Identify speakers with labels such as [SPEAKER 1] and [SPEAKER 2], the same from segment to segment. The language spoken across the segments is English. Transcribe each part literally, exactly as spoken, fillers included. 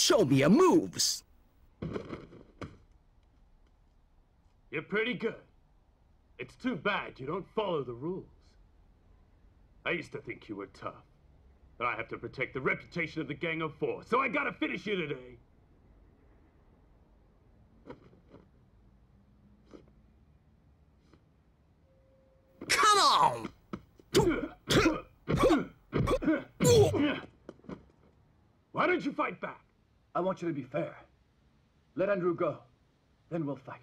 [SPEAKER 1] Show me your moves.
[SPEAKER 2] You're pretty good. It's too bad you don't follow the rules. I used to think you were tough, but I have to protect the reputation of the Gang of Four, so I gotta finish you today.
[SPEAKER 1] Come on!
[SPEAKER 2] Why don't you fight back?
[SPEAKER 3] I want you to be fair. Let Andrew go. Then we'll fight.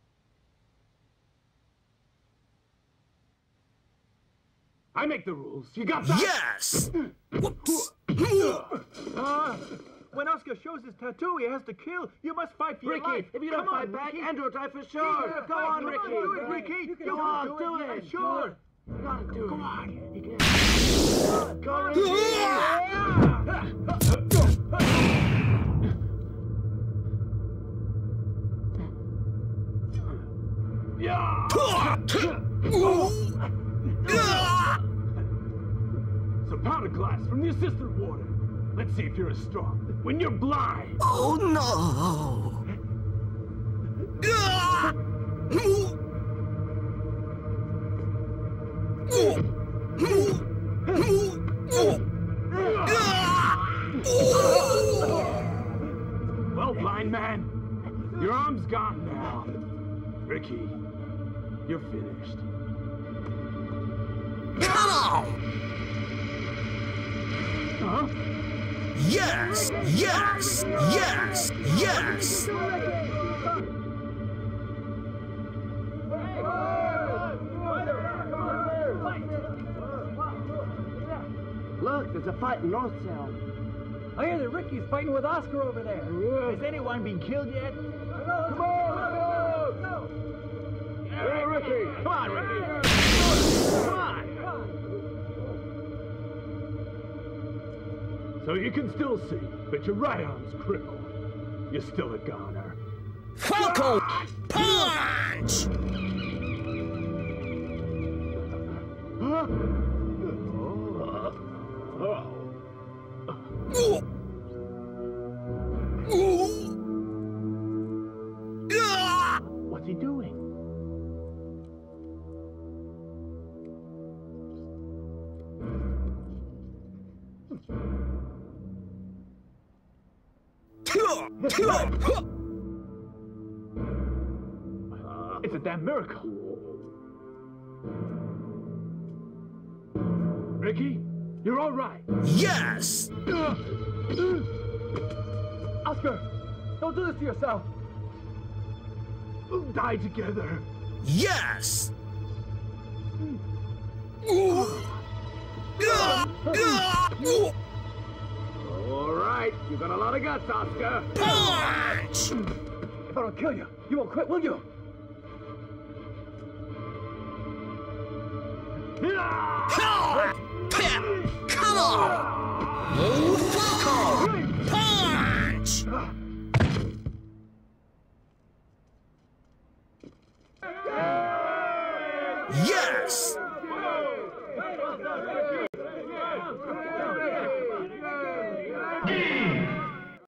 [SPEAKER 2] I make the rules. You got that?
[SPEAKER 1] Yes! Whoops.
[SPEAKER 4] Uh, when Oscar shows his tattoo, he has to kill. You must fight for your
[SPEAKER 3] Ricky,
[SPEAKER 4] life.
[SPEAKER 3] if you don't
[SPEAKER 4] Come
[SPEAKER 3] fight
[SPEAKER 4] on,
[SPEAKER 3] back,
[SPEAKER 4] Ricky.
[SPEAKER 3] Andrew will die for sure.
[SPEAKER 4] Yeah,
[SPEAKER 3] Go
[SPEAKER 4] fight.
[SPEAKER 3] on,
[SPEAKER 4] Come
[SPEAKER 3] Ricky.
[SPEAKER 4] do it, Ricky.
[SPEAKER 3] You can
[SPEAKER 4] Go
[SPEAKER 3] do
[SPEAKER 4] on,
[SPEAKER 3] it.
[SPEAKER 4] do
[SPEAKER 3] Do
[SPEAKER 4] it.
[SPEAKER 3] it.
[SPEAKER 4] Sure.
[SPEAKER 3] You gotta do it.
[SPEAKER 4] Go on.
[SPEAKER 3] You can. Go on,
[SPEAKER 2] Some powder glass from the assistant warder. Let's see if you're as strong when you're blind.
[SPEAKER 1] Oh no!
[SPEAKER 2] Well, blind man, your arm's gone now. Ricky, you're finished.
[SPEAKER 1] Come on!
[SPEAKER 2] Huh?
[SPEAKER 1] Yes! Yes! Yes! Yes!
[SPEAKER 3] Look, there's a fight in North Cell.
[SPEAKER 4] I hear that Ricky's fighting with Oscar over there. Has anyone been killed yet? Come on, let's go!
[SPEAKER 2] Hey, Ricky!
[SPEAKER 4] Come on, Ricky! Come on!
[SPEAKER 2] So you can still see, but your right arm's crippled. You're still a goner.
[SPEAKER 1] Falcon Punch!
[SPEAKER 2] Huh? What's he doing? It's a damn miracle. Ricky, you're all right.
[SPEAKER 1] Yes!
[SPEAKER 4] Oscar, don't do this to yourself.
[SPEAKER 2] We'll die together.
[SPEAKER 1] Yes!
[SPEAKER 3] All right, you got a lot of guts, Oscar.
[SPEAKER 1] Punch!
[SPEAKER 4] If I don't kill you, you won't quit, will you?
[SPEAKER 1] Come on! Oh, Falcon Punch! Yes!